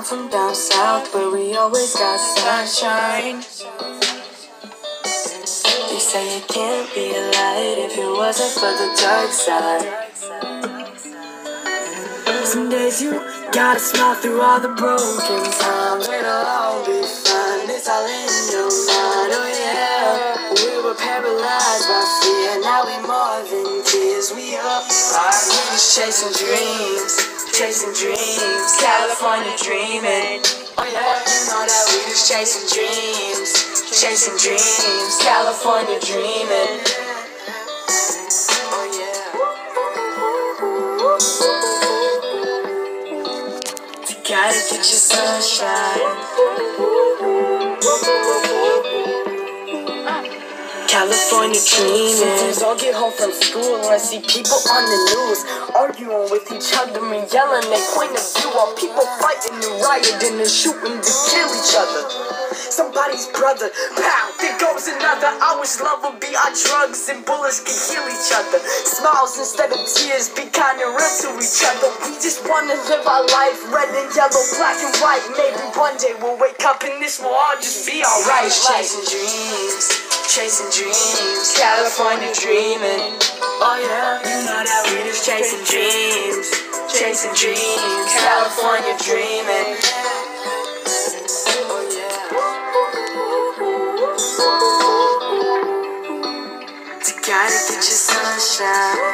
from down south where we always got sunshine. They say it can't be a light if it wasn't for the dark side. Some days you gotta smile through all the broken times. It'll all be fine, it's all in your mind, oh yeah. We were paralyzed by fear, now we more than tears. We up, we just chasing dreams, California dreaming. Oh yeah, you know that we just chasing dreams, California dreaming. Oh yeah. Gotta get your sunshine. California dreaming. Sometimes I'll get home from school and I see people on the news arguing with each other and yelling their point of view, while people fighting and rioting and shooting to kill each other. Somebody's brother, pow, there goes another. I wish love would be our drugs and bullets could heal each other. Smiles instead of tears, be kind and real to each other. We just wanna live our life, red and yellow, black and white. Maybe one day we'll wake up and this will all just be alright. Chasing dreams, California dreaming. Oh yeah, you know that we just chasing dreams, California dreaming. Gotta get your sunshine.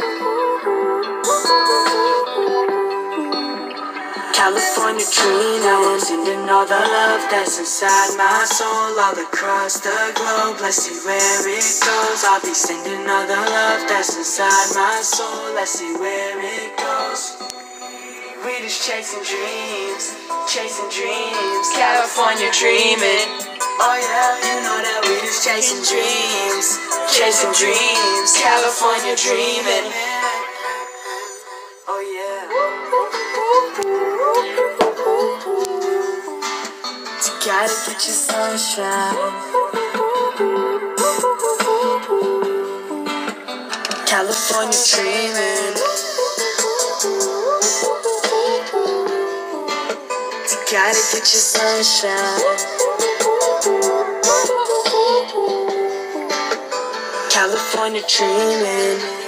California dreaming, sending all the love that's inside my soul all across the globe. Let's see where it goes. I'll be sending all the love that's inside my soul. Let's see where it goes. We just chasing dreams, California dreaming. Oh yeah, you know that we just chasing dreams, California dreaming. Oh yeah. You gotta get your sunshine. California dreaming. You gotta get your sunshine. California dreaming.